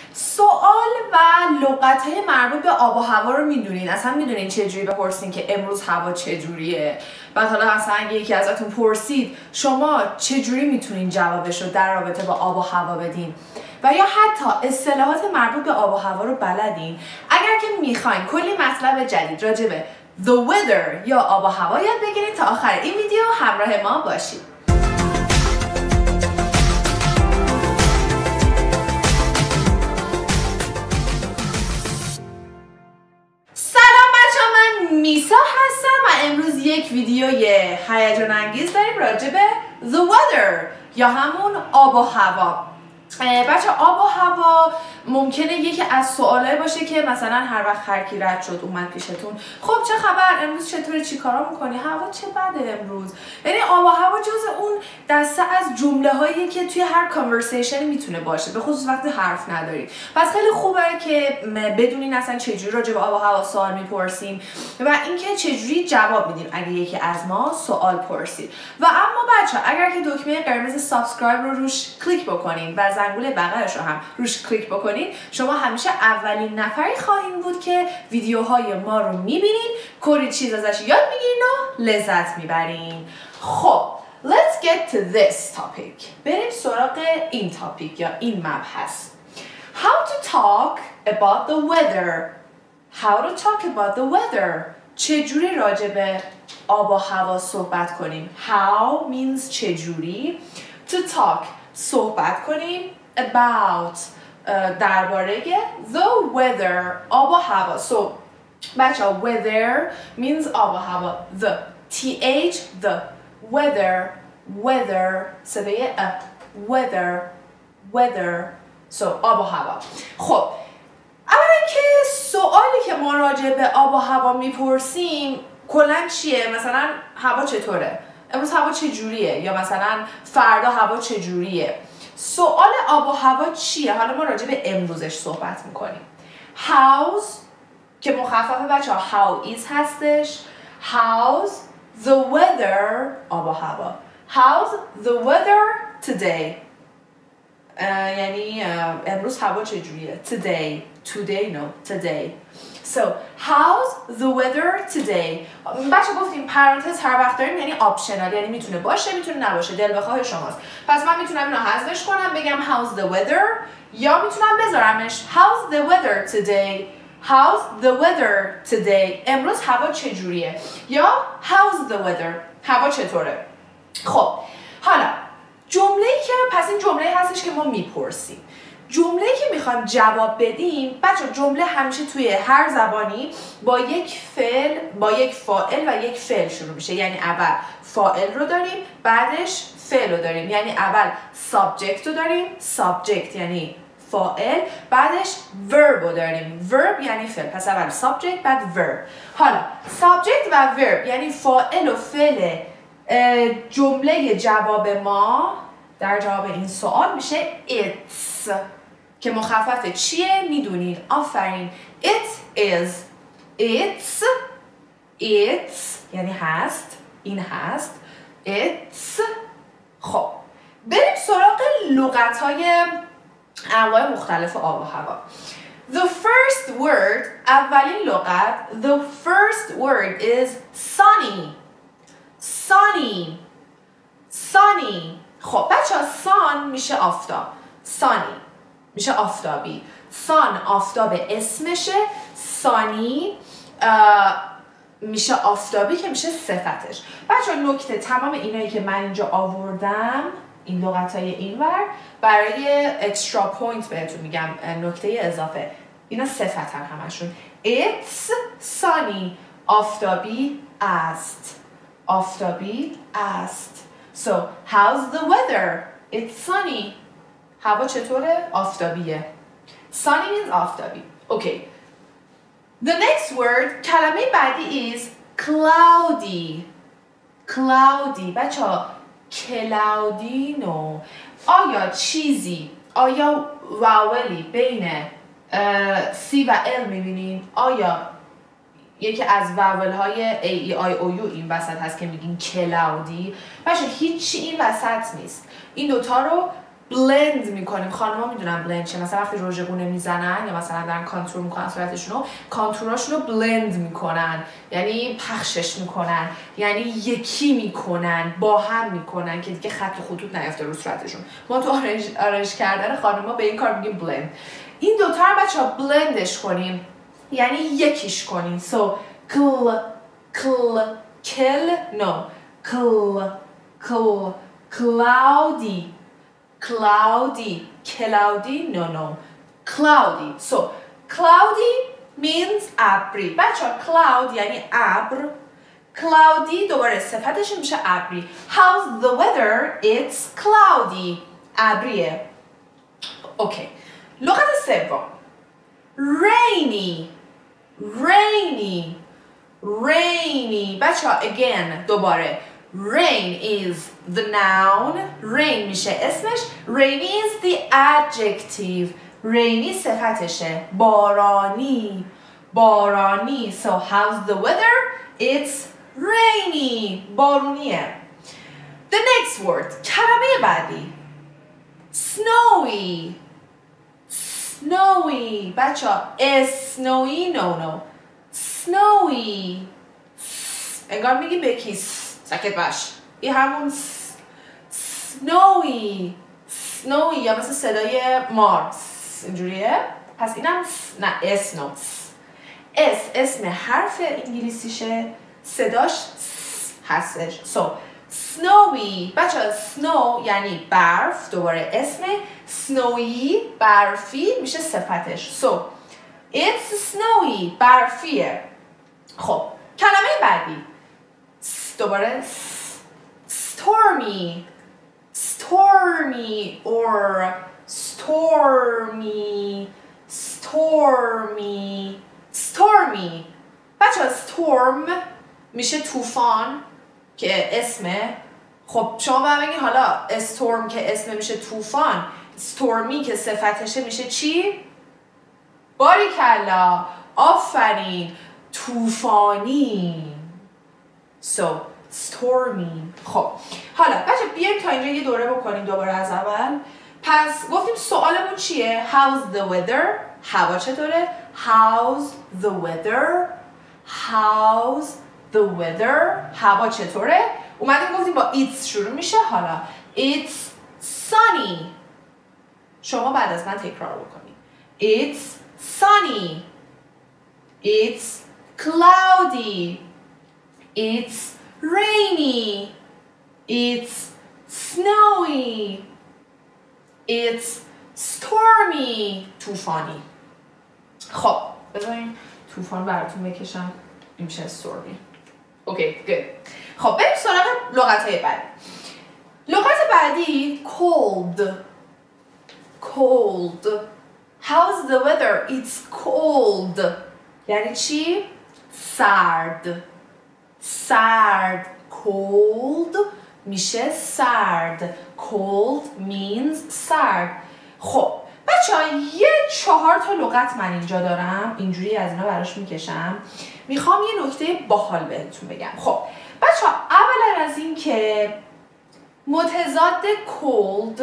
سوال و لغت‌های مربوط به آب و هوا رو میدونین؟ اصلا میدونین چجوری بپرسین که امروز هوا چجوریه؟ بعد حالا مثلا اگه یکی ازتون پرسید شما چجوری میتونین جوابش رو در رابطه با آب و هوا بدین؟ و یا حتی اصطلاحات مربوط به آب و هوا رو بلدین؟ اگر که میخواین کلی مطلب جدید راجع به the weather یا آب و هوا یاد بگیرید تا آخر این ویدیو همراه ما باشید. میسا هستم و امروز یک ویدیوی هیجان انگیز داریم راجع به the weather یا همون آب و هوا. بچه آب و هوا ممکنه یکی از سوالایی باشه که مثلا هر وقت هر کی رد شد اومد پیشتون خب چه خبر امروز چطوری چی کارا میکنی هوا چه بده امروز. یعنی آب و هوا جز اون دسته از جمله هایی که توی هر کانورسیشن میتونه باشه به خصوص وقتی حرف نداریم. پس خیلی خوبه که بدونین اصلا چجوری راجع به آب و هوا سوال میپرسیم و اینکه چجوری جواب میدیم اگه یکی از ما سوال پرسید. و اما بچه اگر که دکمه قرمز سابسکرایب رو روش کلیک بکنین و زنگوله بغلش رو هم روش کلیک بکنین شما همیشه اولین نفری خواهید بود که ویدیوهای ما رو میبینین، کلی چیز ازش یاد میگیرین و لذت میبرین. خب let's get to this topic. بریم سراغ این تاپیک یا این مبحث. How to talk about the weather. How to talk about the weather. چجوری راجع به آب و هوا صحبت کنیم. How means چجوری. To talk صحبت کنیم. About درباره the weather آب و هوا. So بچه weather means آب و هوا. The th the weather صدای weather so آب و هوا. خب اولا که سوالی که ما راجع به آب و هوا میپرسیم کلا چیه؟ مثلا هوا چطوره؟ امروز هوا چجوریه؟ یا مثلا فردا هوا چجوریه؟ سوال آب و هوا چیه؟ حالا ما راجع به امروزش صحبت میکنیم. How's که مخفف بچه ها how is هستش. How's the weather آب و هوا. How's the weather today. یعنی امروز هوا چجوریه؟ Today today. So how's the weather today. بچه گفتیم پرانتز هر وقت داریم یعنی آپشنال یعنی میتونه باشه میتونه نباشه دل بخواه شماست. پس من میتونم اینو حذفش کنم بگم how's the weather یا میتونم بذارمش how's the weather today. How's the weather today. امروز هوا چجوریه یا how's the weather. هوا چطوره. خب حالا جمله‌ای که پس این جمله هستش که ما میپرسیم. جمله‌ای که میخوایم جواب بدیم بچه جمله همیشه توی هر زبانی با یک فعل با یک فاعل و یک فعل شروع میشه. یعنی اول فاعل رو داریم بعدش فعل رو داریم. یعنی اول subject رو داریم subject یعنی فاعل بعدش verb رو داریم verb یعنی فعل. پس اول subject بعد verb. حالا subject و verb یعنی فاعل و فعل جمله جواب ما در جواب این سوال میشه it's که مخفف چیه میدونین آفرین it is it's یعنی هست این هست it's. خب بریم سراغ لغت‌های انواع مختلف آب و هوا. The first word اولین لغت the first word is sunny. خب بچه ها sun میشه آفتاب sunny میشه آفتابی. sun آفتاب اسمشه sunny میشه آفتابی که میشه صفتش. بچه ها نکته تمام اینایی که من اینجا آوردم این لغت های اینور برای اکسترا پوینت بهتون میگم نکته اضافه اینا صفت همشون. It's sunny آفتابی است. So how's the weather? It's sunny. هوا چطوره؟ آفتابیه. Sunny means آفتابی. Okay. The next word کلمه بعدی is cloudy. بچه ها cloudy no. آیا واولی بین C و L میبینین؟ آیا یکی از واول های A, E, I, O, U این وسط هست که میگین کلاودی؟ بچه هیچی این وسط نیست. این دوتا رو blend میکنیم. خانم‌ها میدونن blend چیه، مثلا وقتی رژ گونه میزنن یا مثلا دارن کانتور میکنن صورتشونو، کانتوراشونو blend میکنن، یعنی پخشش میکنن، یعنی یکی میکنن، با هم میکنن که دیگه خط و خطوط نیافته رو صورتشون. ما تو آرنج کردن خانم‌ها به این کار میگیم blend. این دوتا رو بچه‌ها بلندش کنیم، یعنی یکیش کنیم. so cloudy, no, cloudy. So cloudy means ابری. بچه‌ها cloud یعنی ابر، cloudy دوباره صفتش میشه ابری. How's the weather? It's cloudy. ابریه. اوکی. لغت سوم rainy. بچه‌ها again دوباره rain is the noun. rain میشه اسمش. rainy is the adjective. rainy صفتشه. بارانی. so how's the weather? It's rainy. بارونیه. the next word کلمه بعدی snowy. بچه‌ها snowy no snowy. انگار میگی بکی سکت باش. این همون snowy یا مثل صدای مار اینجوریه. پس اینم نه snow. اسم حرف انگلیسیشه، صداش هستش. so snowy. بچه‌ها snow یعنی برف، دوباره اسم. snowy برفی میشه صفتش. so it's snowy برفیه. خب کلمه بعدی دوباره stormy or stormy. بچه storm میشه طوفان که اسمه. خب شما باید بگید حالا storm که اسمه میشه طوفان، stormy که صفتشه میشه چی؟ باریکلا، آفرین، طوفانی. so stormy. خب حالا بچه بیایم تا اینجا یه دوره بکنیم دوباره از اول. پس گفتیم سوالمون چیه؟ how's the weather؟ هوا چطوره؟ how's the weather؟ هوا چطوره؟ اومدیم گفتیم با it's شروع میشه. حالا it's sunny. شما بعد از من تکرار بکنید. it's sunny. it's cloudy. it's rainy. it's snowy. it's stormy. طوفانی. خب بذارین طوفان براتون بکشم. این میشه stormy. اوکی good. خب بریم سراغ لغت‌های بعدی. لغت بعدی cold. how's the weather? it's cold. یعنی چی؟ سرد. cold میشه سرد. cold means سرد. خب بچه‌ها یه 4 تا لغت من اینجا دارم، اینجوری از اینا براش میکشم. میخوام یه نکته باحال بهتون بگم. خب بچه‌ها اولا از این که متضاد cold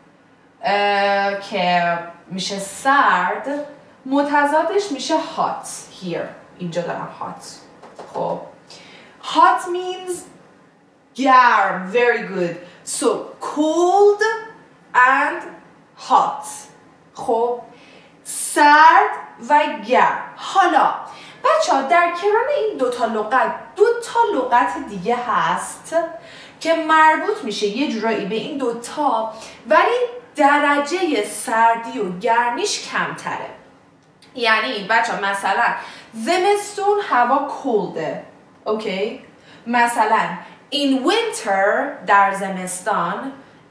که میشه سرد، متضادش میشه hot. here اینجا دارم hot. خب hot means گرم. very good. so cold and hot. خب سرد و گرم. حالا بچه‌ها در کنار این 2 تا لغت 2 تا لغت دیگه هست که مربوط میشه یه جورایی به این 2 تا، ولی درجه سردی و گرمیش کمتره. یعنی بچه‌ها مثلا زمستون هوا کولده. اوکی؟ مثلا in winter در زمستان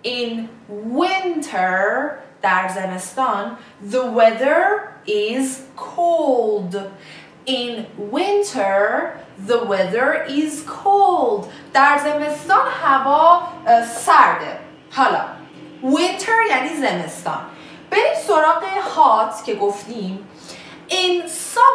در زمستان the weather is cold. in winter the weather is cold. در زمستان هوا سرده. حالا winter یعنی زمستان. بریم سراغ hot که گفتیم. in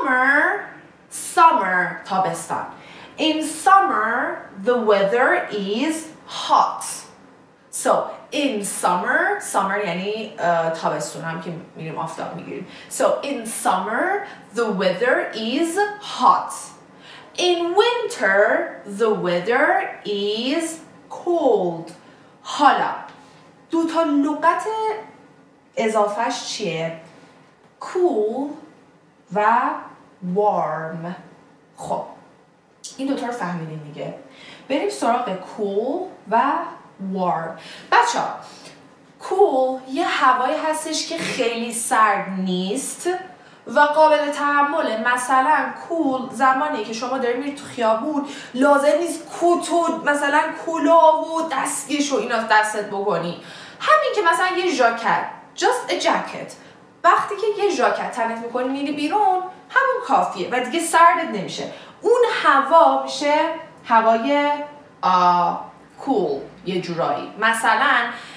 summer تابستان. in summer the weather is hot. So in summer یعنی تابستون هم که میریم آفتاب میگیریم. So in summer the weather is hot. In winter the weather is cold. حالا دو تا لغت اضافهش چیه؟ cool و warm. خب این دوتا رو فهمیدیم دیگه. بریم سراغ cool و warm. بچه ها cool یه هوایی هستش که خیلی سرد نیست و قابل تحمله. مثلا cool زمانی که شما داری میری تو خیابون لازم نیست کت و مثلا کلاه و دستکش و اینا دستت بکنی. همین که مثلا یه ژاکت just a jacket وقتی که یه ژاکت تنت میکنی میری بیرون همون کافیه و دیگه سردت نمیشه. اون هوا میشه هوای cool یه جورایی. مثلا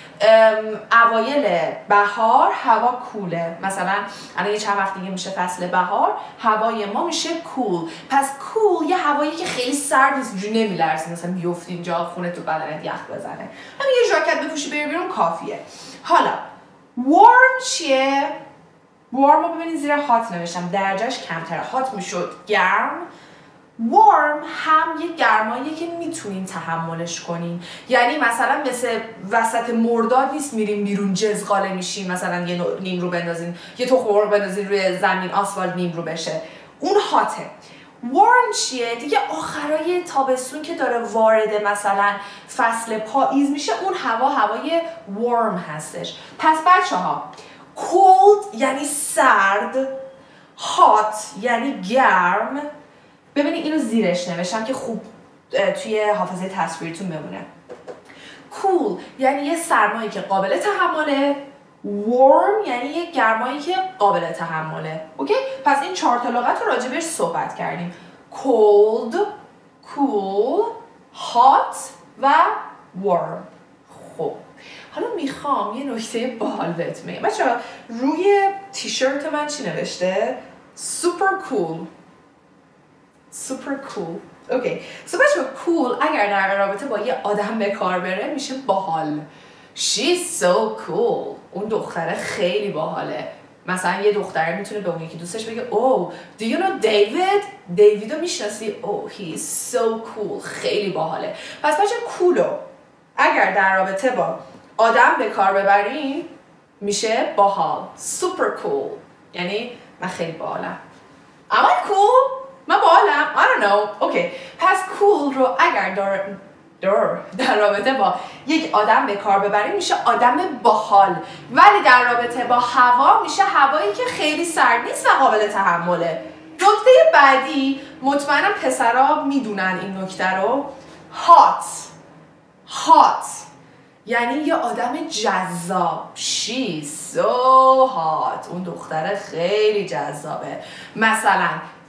اوایل بهار هوا کوله. مثلا الان یه چند وقت دیگه میشه فصل بهار هوای ما میشه cool. پس cool یه هوایی که خیلی سرد نیست جو نمیلرزی مثلا بیفتی اینجا خونه تو بدنت یخ بزنه. همین یه ژاکت بپوشی بری بیرون کافیه. حالا warm چیه؟ warm رو ببینید زیر hot نوشتم درجهش کمتره. hot میشد گرم. warm هم یه گرماییه که میتونین تحملش کنین. یعنی مثلا مثل وسط مرداد نیست میریم بیرون جزغاله میشین مثلا یه نیم رو بندازین یه تخم مرغ بندازین روی زمین آسفالت نیم رو بشه. اون هاته. warm چیه؟ دیگه آخرای تابستون که داره وارد مثلا فصل پاییز میشه اون هوای warm هستش. پس بچه ها cold یعنی سرد، hot یعنی گرم. ببینید اینو زیرش نوشتم که خوب توی حافظه تصویرتون بمونه. cool یعنی یه سرمایی که قابل تحمله. warm یعنی یه گرمایی که قابل تحمله. اوکی؟ پس این 4 تا لغت رو راجبش صحبت کردیم. cold، cool، hot و warm. خب حالا میخوام یه نکته باحال بهت بگم. بچه‌ها روی تیشرت من چی نوشته؟ super cool. super cool. اوکی. So بچه‌ها cool اگر در رابطه با یه آدم به کار بره میشه باحال. She's so cool. اون دختره خیلی باحاله. مثلا یه دختره میتونه به اون یکی دوستش بگه oh do you know David؟ دیویدو میشناسی؟ oh he is so cool. خیلی باحاله. پس بچه کولو اگر در رابطه با آدم به کار ببرین میشه باحال. super cool یعنی من خیلی باحالم. am I cool؟ من باحالم؟ I don't know. اوکی. پس cool رو اگر در رابطه با یک آدم به کار ببریم میشه آدم باحال. ولی در رابطه با هوا میشه هوایی که خیلی سرد نیست و قابل تحمله. نکته بعدی مطمئنم پسرا میدونن این نکته رو. hot یعنی یه آدم جذاب. She's so hot. اون دختره خیلی جذابه. مثلا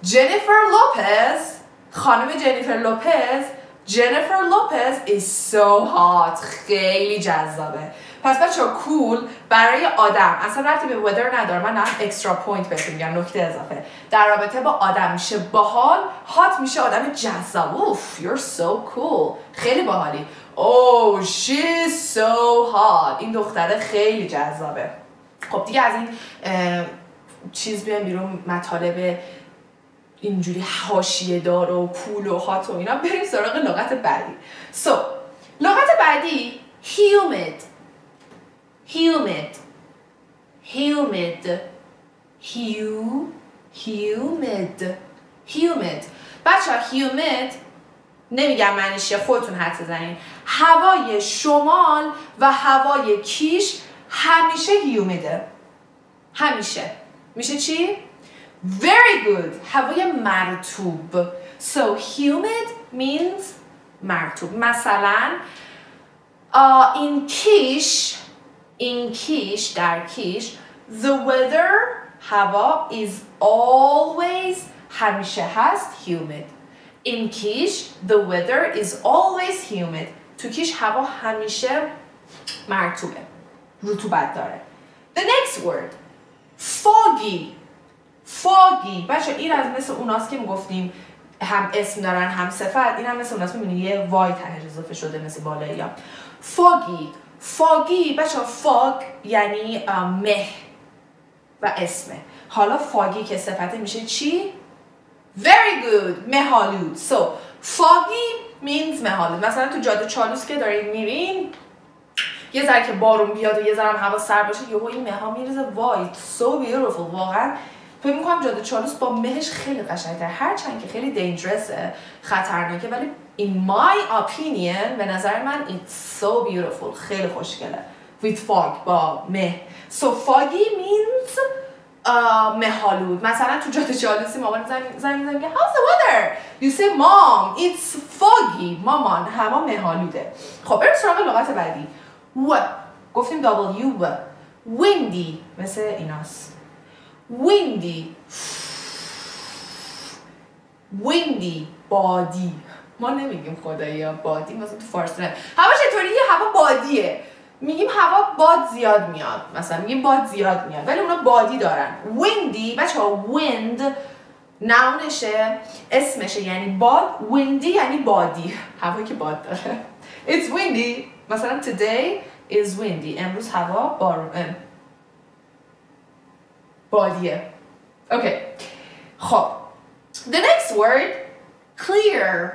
خانم جنیفر لوپز is so hot. خیلی جذابه. پس بچه cool برای آدم اصلا ربطی به weather نداره. من اکسترا پوینت بهتون میگم نکته اضافه. در رابطه با آدم میشه باحال. hot میشه آدم جذاب. you're so cool. خیلی باحالی. oh she's so hot. این دختره خیلی جذابه. خب دیگه از این چیز بیان بیرون مطالب اینجوری حاشیه دار و کول و هات و اینا. بریم سراغ لغت بعدی. لغت بعدی humid. بچه ها humid نمیگم معنیش چیه خودتون حدس بزنین. هوای شمال و هوای کیش همیشه humideه. همیشه میشه چی؟ Very good. هوای مرطوب. So humid means مرطوب. مثلا in کیش در کیش the weather هوا is always همیشه هست humid. In کیش the weather is always humid. تو کیش هوا همیشه مرطوبه. رطوبت داره. The next word foggy. بچه این از مثل اوناست که میگفتیم هم اسم دارن هم صفت. این هم مثل اوناست میبینی یه وای تهش اضافه شده مثل بالایی ها. فاگی بچه‌ها فاگ یعنی مه و اسمه. حالا فاگی که صفته میشه چی؟ Very good. مه‌آلود. So foggy means مه‌آلود. مثلا تو جاده چالوس که دارین میرین یه ذره که بارون بیاد و یه ذره هم هوا سرد باشه یهو این مه‌ها میریزه. وای so beautiful. واقعا فکر می‌کنم جاده چالوس با مهش خیلی قشنگ‌تره، هرچند که خیلی دینجرسه، خطرناکه، ولی in my opinion به نظر من it's so beautiful. خیلی خوشگله with fog با مه. So foggy means مه‌آلود. مثلا تو جاده چالوسی مامان زنگ میگه how's the weather? You say mom it's foggy. مامان هوا مه‌آلوده. خب بریم سراغ لغت بعدی. و گفتیم W. windy مثل ایناست. windy بادی. ما نمیگیم خدایا بادی، مثلا تو فارسی نه. هوا چطوریه؟ هوا بادیه. میگیم هوا باد زیاد میاد، مثلا میگیم باد زیاد میاد، ولی اونا بادی دارن. windy بچه‌ها wind ناونشه، اسمشه یعنی باد. windy یعنی بادی، هوا که باد داره. it's windy. مثلا today is windy. امروز هوا بادیه. okay. خب the next word clear.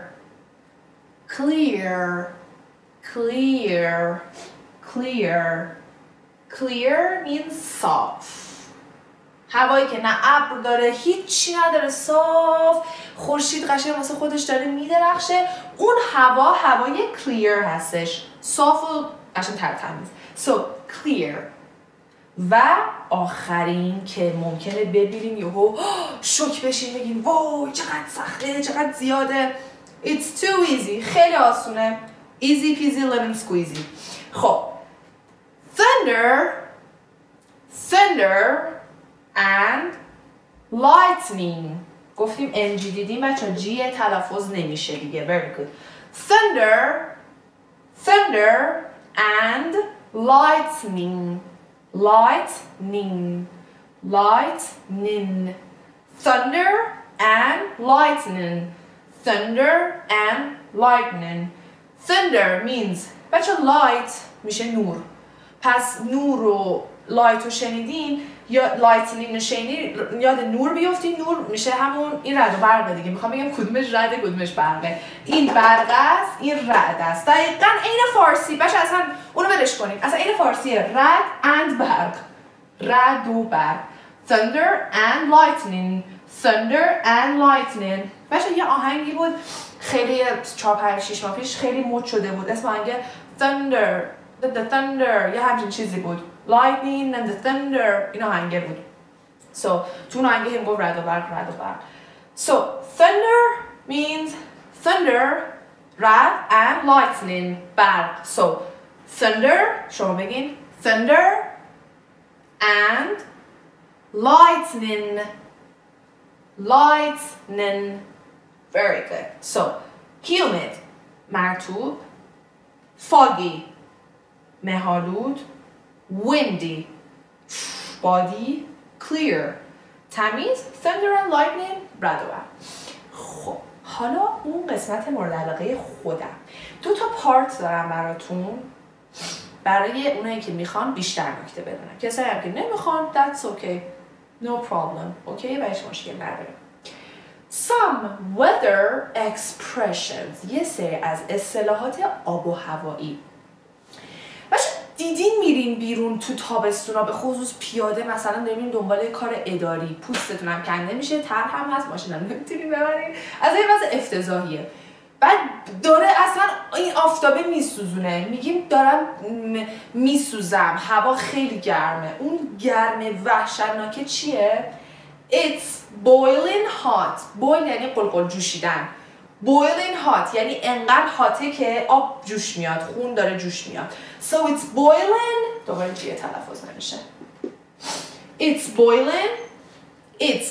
Clear means صاف. هوایی که نه ابر داره، هیچی نداره، صاف، خورشید قشنگ واسه خودش داره میدرخشه. اون هوای clear هستش، صاف و قشنگ ترتمیز. So clear. و آخرین که ممکنه ببینیم یهو شوک بشیم بگیم وای چقدر سخته، چقدر زیاده. It's too easy. خیلی آسونه. Easy peasy lemon squeezy. خب thunder and lightning. گفتیم NG دیدیم بچه جی تلفظ نمیشه دیگه. Very good. Thunder and lightning. Thunder and lightning. Thunder means بچه light میشه نور. پس نور و لایت رو شنیدین یا لایتنینگ رو شنیدین یاد نور بیافتین. نور میشه همون این رعد و برقه دیگه. میخوام بگم کدومش رعده کدومش برقه. این برق است، این رعد است. دقیقاً عین فارسی. بچه اصلا اونو ولش کنید. اصلا عین فارسیه. رعد and برق. رعد و برق. Thunder and lightning. بچه یه آهنگی بود خیلی 4-5-6 ماه پیش خیلی مد شده بود. اسم آهنگ The thunder یه همچین چیزی بود. Lightning and the thunder این آهنگه بود. So تو اون آهنگه هم گفت رعد و برق. So thunder means thunder, رعد and lightning برق. So thunder شما بگین thunder and lightning. Very good. So humid مرطوب، foggy مه‌آلود، windy بادی، clear تمیز، thunder and lightning رعد و برق. خب حالا اون قسمت مورد علاقه خودم. 2 تا پارت دارم براتون برای اونایی که میخوان بیشتر نکته بدونن. کسایی هم که نمیخوان that's okay. No problem. اوکی بهش مشکل نداره. Some weather expressions. یه سری از اصطلاحات آب و هوایی. باشه دیدین میرین بیرون تو تابستونا به خصوص پیاده مثلا دارین دنبال کار اداری، پوستتون هم کنده میشه، تر هم هست، ماشین هم نمیتونین ببرین. از این وضع افتضاحیه. بعد داره اصلا این آفتابه میسوزونه، میگیم دارم میسوزم، هوا خیلی گرمه. اون گرم وحشتناکه چیه؟ It's boiling hot. boil یعنی قلقل جوشیدن. boiling hot یعنی انقدر هاته که آب جوش میاد، خون داره جوش میاد. So it's boiling دوباره جیه تلفظ نمیشه. It's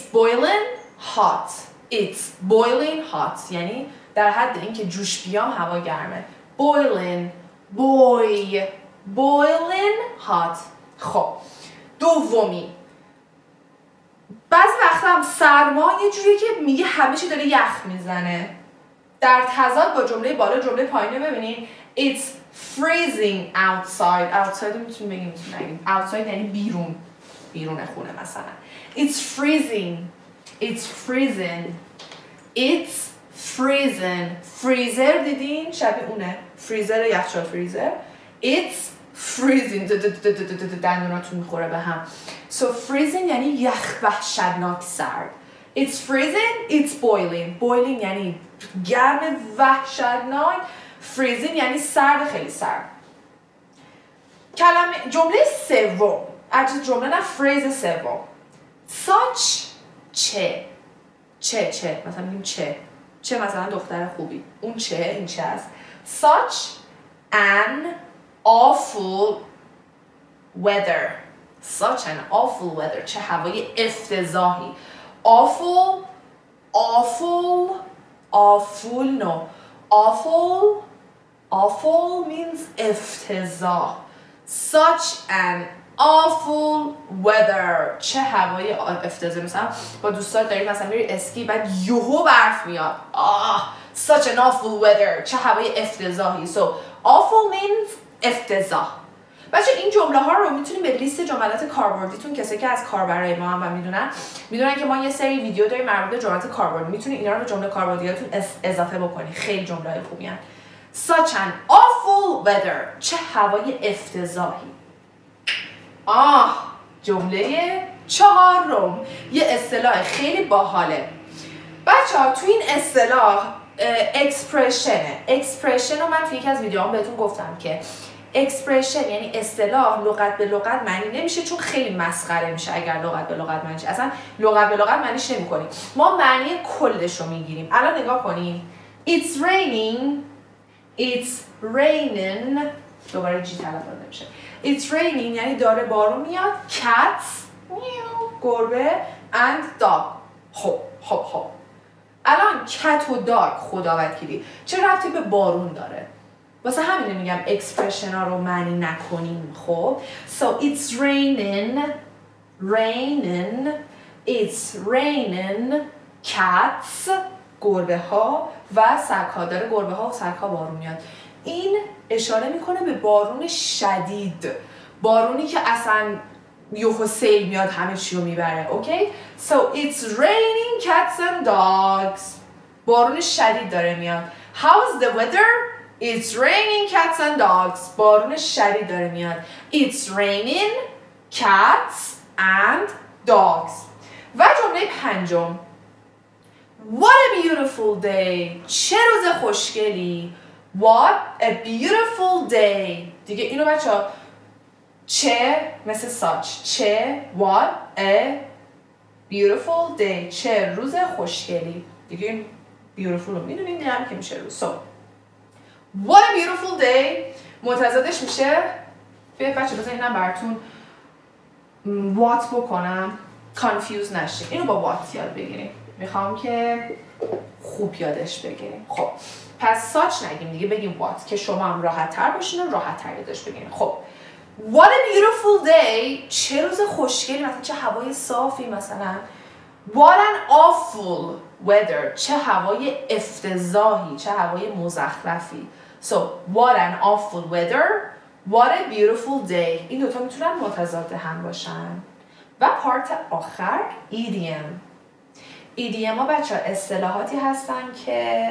boiling hot یعنی در حد اینکه جوش بیام هوا گرمه. boiling hot. خب دومی، بعضی وقتا هم سرما یه جوریه که میگه همه چی داره یخ میزنه. در تضاد با جمله بالا جمله پایینه ببینین. It's freezing outside. outside میتونیم بگیم outside یعنی بیرون خونه مثلا. It's freezing. It's freezing. It's freezing. freezer دیدین؟ شبیه اونه. freezer یخچال فریزر. It's freezing. دندوناتون میخوره به هم. So freezing یعنی یخ وحشتناک سرد. It's freezing. It's boiling. boiling یعنی گرم وحشتناک. freezing یعنی سرد خیلی سرد. کلمه جمله سوم. جمله نه فریز سوم. such چه مثلا میگیم چه مثلا دختر خوبی اون این چه است. such an awful weather. such an awful weather چه هوای افتضاحی. awful means افتضاح. such an awful weather چه هوای افتضاحی. مثلا با دوستات داریم مثلا میری اسکی بعد یهو برف میاد. such an awful weather چه هوای افتضاحی. so awful means افتضاح. بچه این جمله ها رو میتونیم به لیست جملات کاربردیتون، کسی که از کاربرای ما هم و میدونن که ما یه سری ویدیو داریم مربوط به جملات کاربردی، میتونید اینا رو به جمله کاربردیاتون اضافه بکنید. خیلی جمله های خوبی هستن. such an awful weather چه هوای افتضاحی. جمله چهارم یه اصطلاح خیلی باحاله. بچه‌ها تو این اصطلاح اکسپرشن رو من توی یکی از ویدیوهام بهتون گفتم که اکسپرشن یعنی اصطلاح لغت به لغت معنی نمیشه، چون خیلی مسخره میشه اگر لغت به لغت معنی شه. اصلا لغت به لغت معنیش نمی‌کنیم. ما معنی کلش رو میگیریم. الان نگاه کنیم. It's raining دوباره جی تلفظ نمیشه. It's raining یعنی داره بارون میاد. Cats گربه and dog. خب الان کت و داگ خدا وکیلی چه ربطی به بارون داره؟ واسه همینه میگم اکسپرشن ها رو معنی نکنیم. خب so it's raining it's raining cats گربه ها و سگ ها. داره گربه ها و سگ ها بارون میاد. این اشاره میکنه به بارون شدید، بارونی که اصلا یهو سیل میاد همه چی رو میبره. اوکی so it's raining cats and dogs بارون شدید داره میاد. how's the weather it's raining cats and dogs بارون شدید داره میاد. it's raining cats and dogs. و جمله پنجم what a beautiful day چه روز خوشگلی. what a beautiful day دیگه اینو بچه‌ها چه مثل such چه what a beautiful day چه روز خوشگلی. دیگه این beautiful رو میدونین دیگه هم که میشه روز. so what a beautiful day متضادش میشه. بیاید بچه بذار اینم براتون what بکنم confuse نشید. اینو با what یاد بگیریم. میخوام که خوب یادش بگیریم. خب پس such نگیم دیگه، بگیم what که شما هم راحت تر باشین و راحت تر یادش بگیریم. خب what a beautiful day چه روز خوشگلی، مثلا چه هوای صافی. مثلا what an awful weather چه هوای افتضاحی، چه هوای مزخرفی. so what an awful weather what a beautiful day. این دوتا میتونن متضاد هم باشن. و پارت آخر idiom ها بچه ها اصطلاحاتی هستن که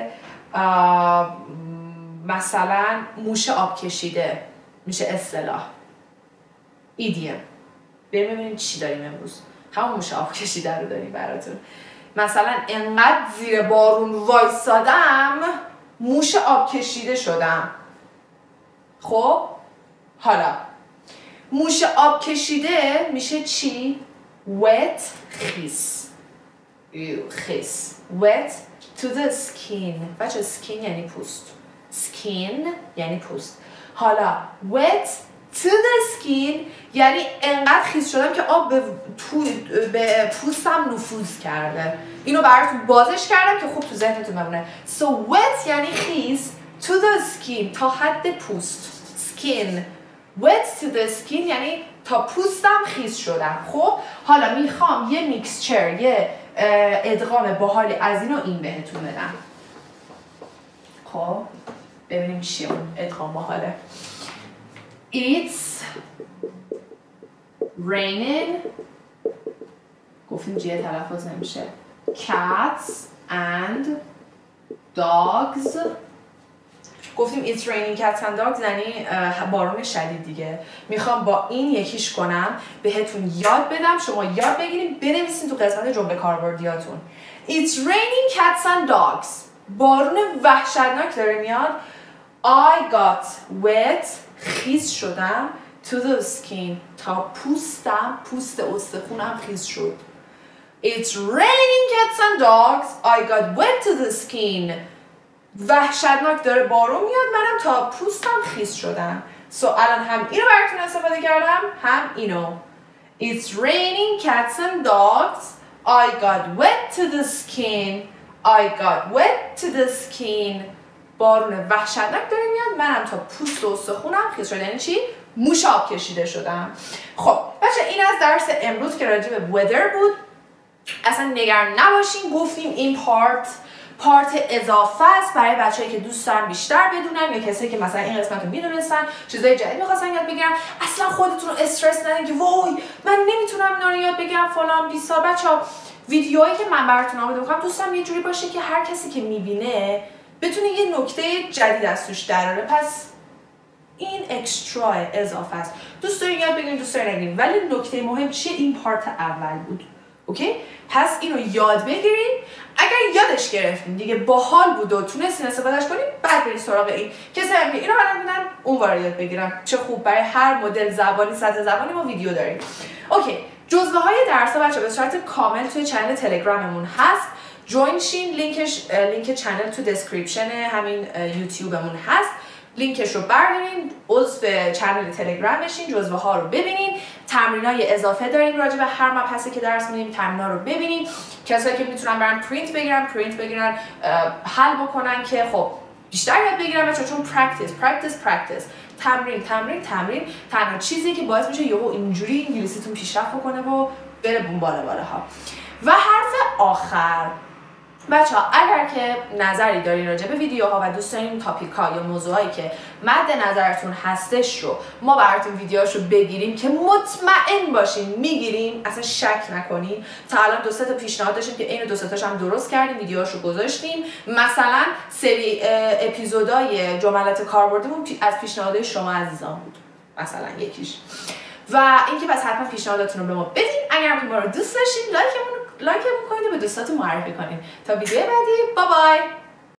مثلا موش آب کشیده میشه اصطلاح idiom. بریم ببینیم چی داریم امروز. همون موش آب کشیده رو داریم براتون. مثلا انقدر زیر بارون وایسادم موش آب کشیده شدم. خب حالا موش آب کشیده میشه چی؟ wet خیس. wet to the skin. بچه skin یعنی پوست. skin یعنی پوست. حالا wet to the skin یعنی انقدر خیس شدم که آب به پوستم نفوذ کرده. اینو براتون بازش کردم که خوب تو ذهنتون بمونه. so wet یعنی خیس to the skin تا حد پوست. skin wet to the skin یعنی تا پوستم خیس شدم. خب حالا میخوام یه میکسچر، یه ادغام باحالی از این و این بهتون بدم. خب ببینیم چیه اون ادغام باحاله. It's raining. گفتیم جیه تلفظ نمیشه. Cats and dogs. گفتیم it's raining cats and dogs یعنی بارون شدید دیگه. میخوام با این یکیش کنم بهتون یاد بدم، شما یاد بگیریم بنویسین تو قسمت جمله کاربردیاتون. It's raining cats and dogs. بارون وحشتناک داره میاد. I got wet. خیس شدم. To the skin. تا پوستم، پوست استخونم خیس شد. It's raining cats and dogs. I got wet to the skin. وحشتناک داره بارون میاد، منم تا پوستم خیس شدم. الان هم اینو براتون استفاده کردم هم اینو. It's raining cats and dogs. I got wet to the skin. I got wet to the skin. بارون وحشتناک داره میاد، منم تا پوست و استخونم خیس شدم. یعنی چی؟ موشاب کشیده شدم. خب بچه این از درس امروز که راجع به weather بود. اصلا نگران نباشین، گفتیم این پارت اضافه است برای بچه‌ای که دوست دارن بیشتر بدونن یا کسایی که مثلا این قسمت رو میدونستن چیزای جدید می‌خواستن یاد بگیرن. اصلا خودتون رو استرس ندین که وای من نمیتونم اینا رو یاد بگیرم فلان بیسار. بچه‌ها ویدیوهایی که من براتون آماده می‌کنم دوستم یه جوری باشه که هر کسی که می‌بینه بتونه یه نکته جدید از توش دراره. پس این اکسترا اضافه است. دوست دارین یاد بگیرین دوست دارین نگیرین، ولی نکته مهم چیه؟ این پارت اول بود. اوکی؟ پس اینو یاد بگیرین. اگر یادش گرفتین دیگه باحال بود و تونستین استفادهش کنین، بعد برین سراغ این. کسایی هم که اینو بلد بودن اونور یاد بگیرن. چه خوب، برای هر مدل زبانی سطح زبانی ما ویدیو داریم. اوکی، جزوه های درس بچه به صورت کامل توی چنل تلگراممون هست. جوین شین، لینک چنل تو دسکریپشن همین یوتیوبمون هست. لینکش رو بردارین، عضو چنل تلگرام بشین، جزوه ها رو ببینین، تمرینای اضافه داریم راجع به هر مبحثی که درس میدیم، تمرینا رو ببینین. کسایی که میتونن برن پرینت بگیرن حل بکنن که خب بیشتر یاد بگیرن بچه‌ها، چون پرکتیس تمرین تنها چیزی که باعث میشه یهو اینجوری انگلیسیتون پیشرفت بکنه و بره بالاها. و حرف آخر بچه ها، اگر که نظری دارین راجع به ویدیوها و دوست دارین تاپیک‌ها یا موضوعایی که مد نظرتون هستش رو ما براتون ویدیوهاشو بگیریم که مطمئن باشین میگیریم، اصلا شک نکنین. تا الان 2 تا پیشنهاد داشتیم که اینو 2 تاش هم درست کردیم، ویدیوهاشو گذاشتیم. مثلا سری اپیزودای جملات کاربردیمون از پیشنهادهای شما عزیزان بود، مثلا یکیش. و اینکه پس حتما پیشنهاداتون رو به ما بدین. اگر هم که ما رو دوست داشتین لایکمون کنید و به دوستاتون معرفی کنین. تا ویدیو بعدی، بای بای.